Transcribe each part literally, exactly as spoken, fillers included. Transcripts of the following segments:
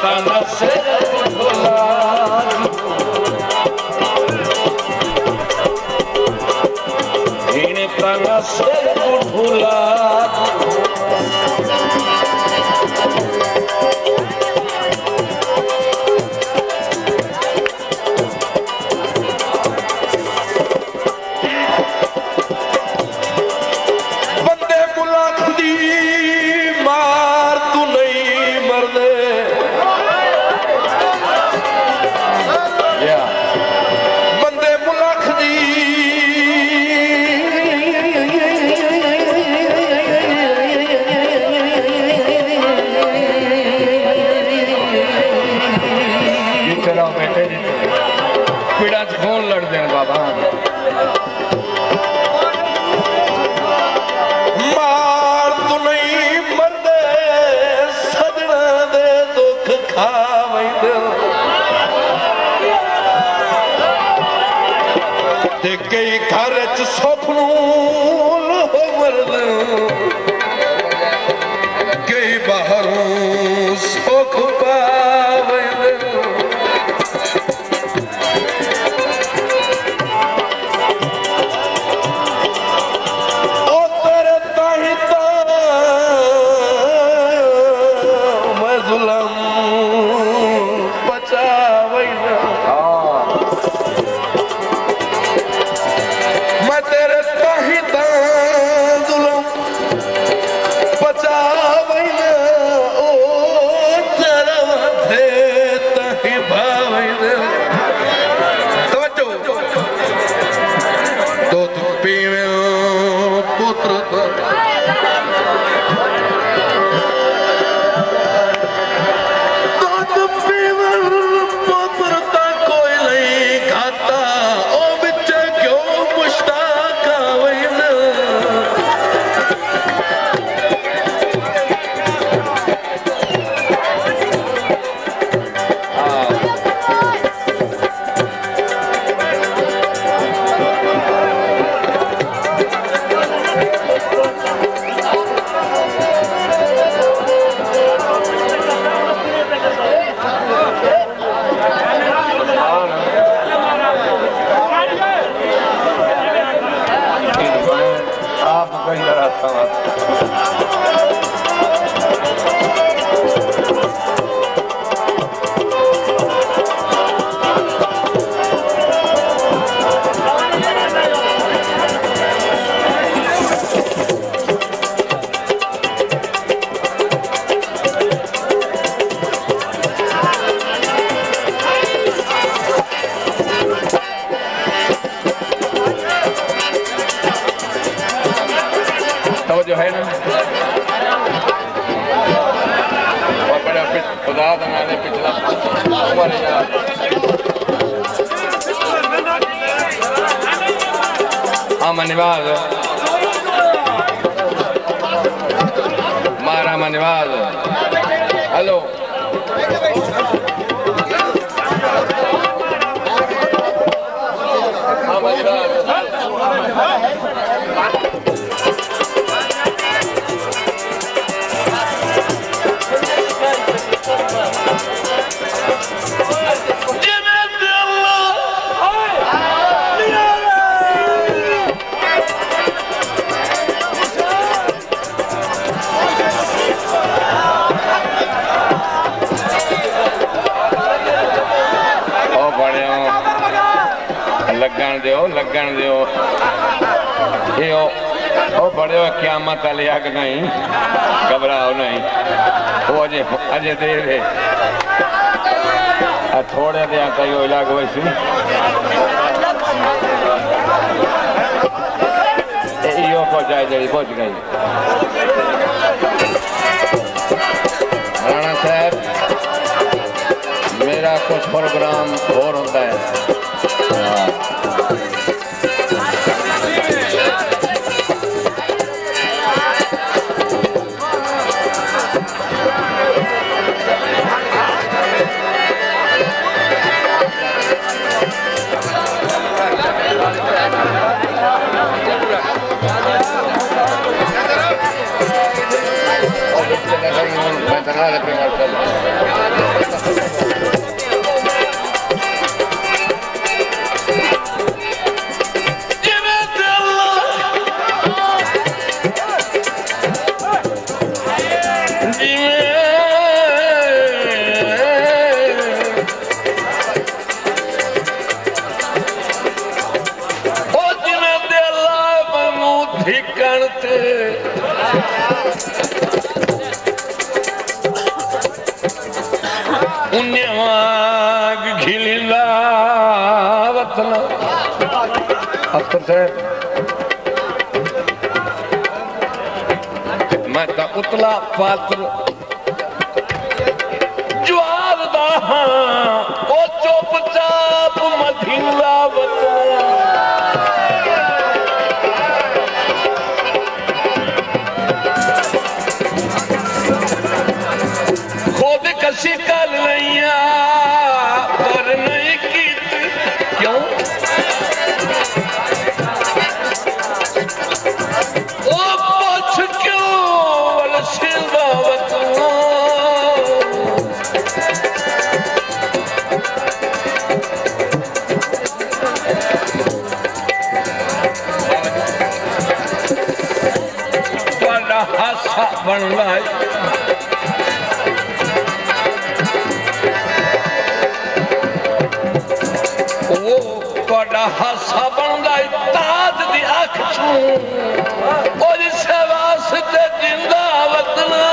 ताना से भुला इने ताना से भुला कई घर च सुखनू मरद कई बाहरों सुख पावे ओ तेरे ताही ता मैं जुल्म बचावे जो है ना और बड़ा खुदा बनाने पिछला हमारे यार हाँ मनिवाज मारा मनिवाज हेलो हाँ मनिवाज लगन दो लगन दो ये ओ, ओ बड़े क्यामत वाली अग नहीं घबराओ नहीं वो अजे अजे देर है थोड़े दे कई लग वैसी यो को जाए जड़ी पहुंच गई राणा साहब मेरा कुछ प्रोग्राम और होता है Gracias. उन्याग घिलिला वतना अख्तर साहब मैं तो उतला पात्र ज्वार दा ओ चुपचाप मधिला वतना खुद कसी कर लिया पर नहीं की क्यों ओ पूछ क्यों वलसिदा वतना तुहाडा हासा बन लाई हासा बन गई ताज दी अख छू और इसे वास्ते जिंदा वतना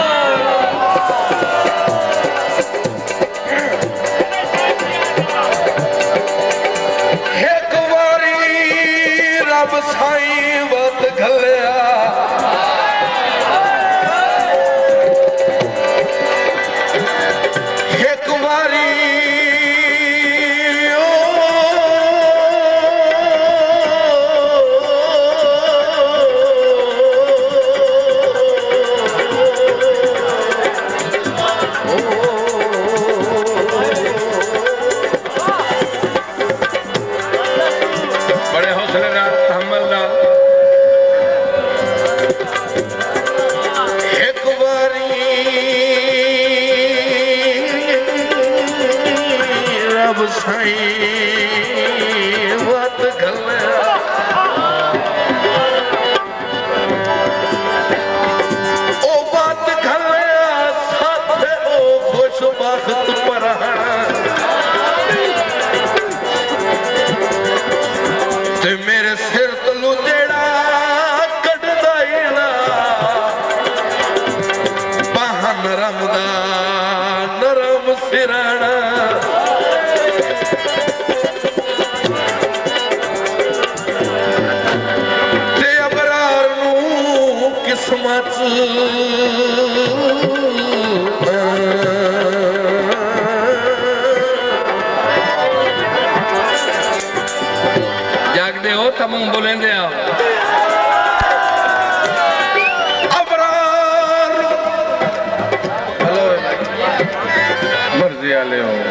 एक बारी रब साई वत घलिया एक बारी मेरे सिर तलू जेड़ा कटदा बाहा नरम दा नरम सिराना ते अबरार नू किस्मत तम बोलेंदे अबरार हेलो मर्जी आले हो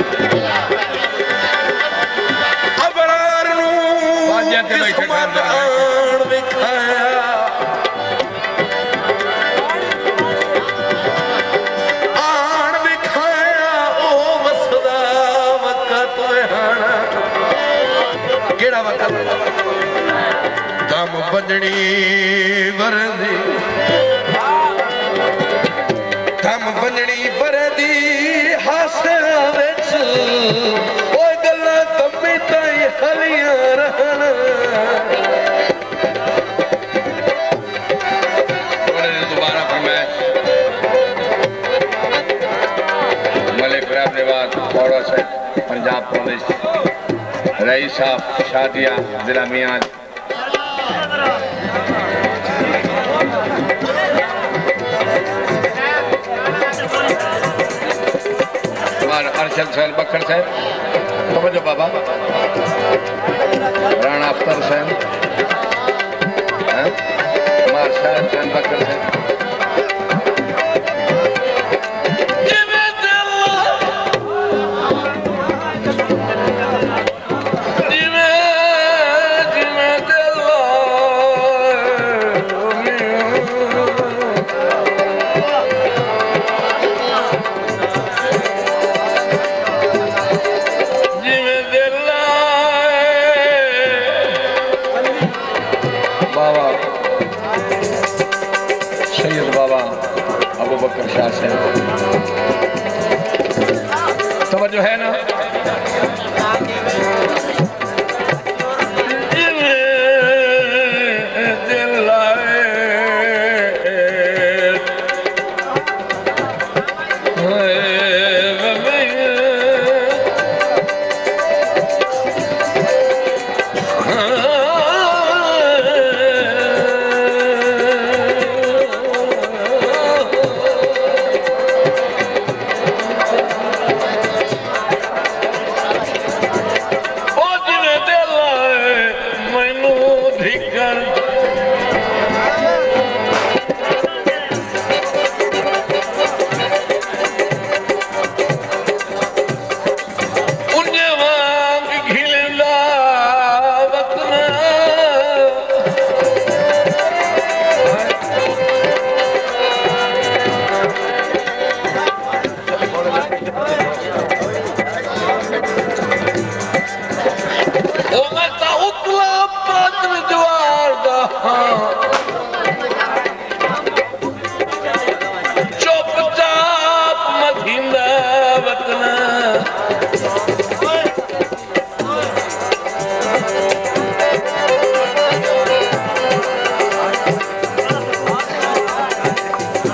अबरार नू किस्मत आन विखाया आन विखाया ओ वसदा वक़्त हाना केड़ा वक़्त दम बजनी वरदी दम बजनी वरदी हासे विच ओ गल्लां तम्मी ताई हलियां रहन दोबारा फरमाइश मलिक फैसलाबाद पौड़ा से पंजाब प्रदेश रईस साहब शादिया जिला मियां अरशद सैन बखर साहब समझो बाबा राणा अख्तर सैन मार्शल सैन बखर साहब जो है ना दिल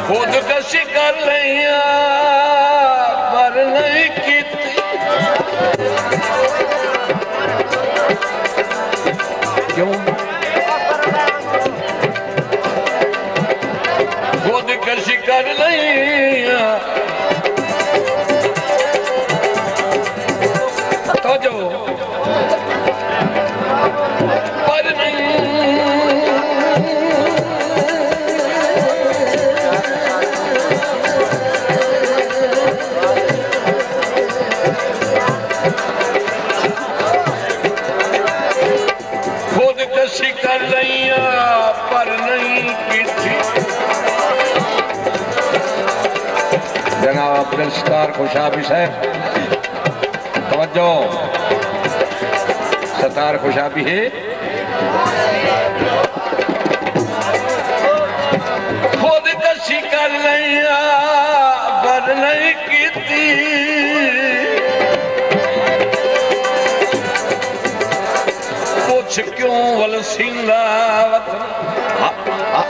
खुदकशी कर लिया पर नहीं की क्यों खुदकशी कर लिया तो जो पर नहीं खुदकशी कर लिया पर नहीं की थी। जनाब अब्दुल सत्तार खुशाबी साहब तवज्जो सत्तार खुशाबी है खुदकशी कर लिया पर नहीं की थी। कुछ क्यों वलसिंदा वतन हा, हा।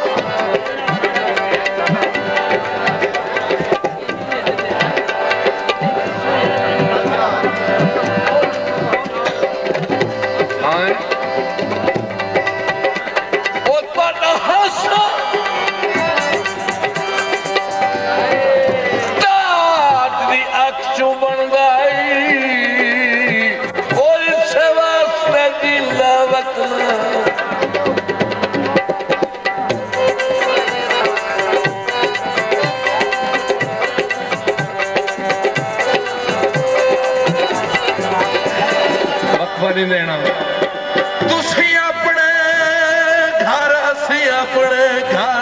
नहीं देना तुसी अपने घर असी अपने घर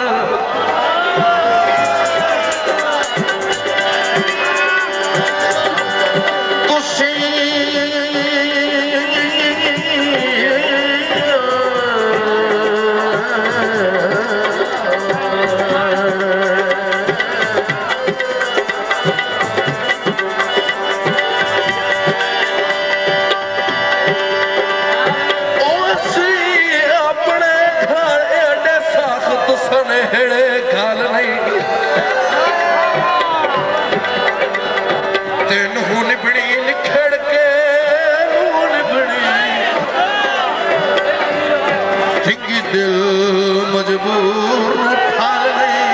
तुसी गाल नहीं तेन हूं निभनी निखड़ के निभनी थिंगी दिल मजबूर ठाल नहीं।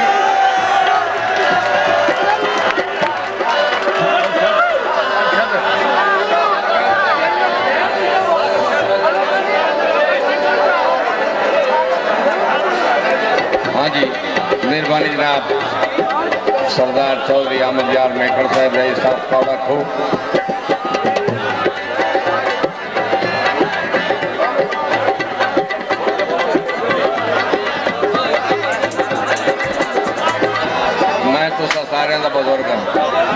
हाँ जी मेहरबानी जनाब सरदार चौधरी अहमद यार मेकर साहब रही साहब पाड़ा खो मैं तो सारे का बुजुर्ग हाँ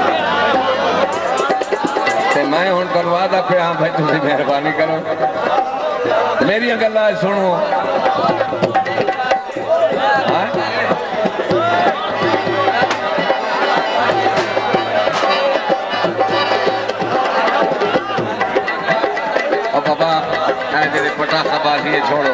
मैं हूँ करवा दा पे हाँ भाई तुम मेहरबानी करो मेरी गल्लां सुनो। बाबा तेरे पटाखा बाजी छोड़ो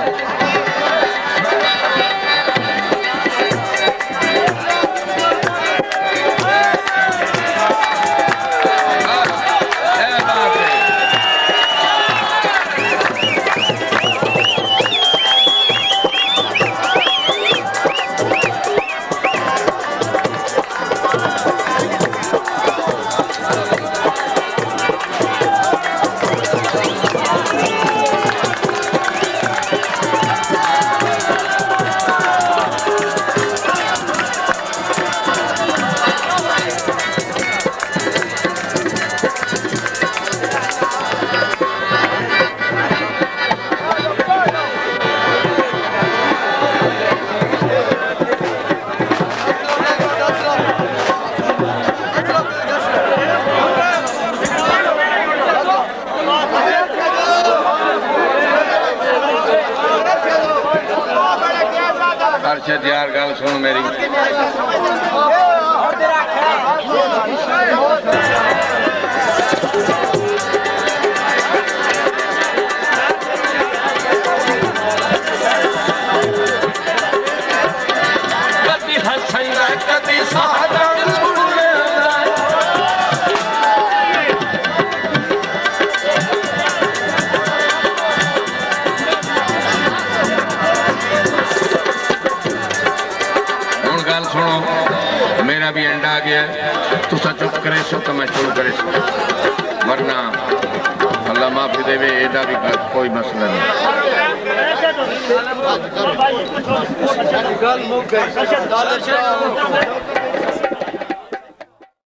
अरशद यार गल सुन मेरी कदी हंसैंदा कदी एंड आ गया तुसा चुप करे सो तो मैं शुरू करे सो वरना अल्लाह माफी देवे एदा भी कोई मसला नहीं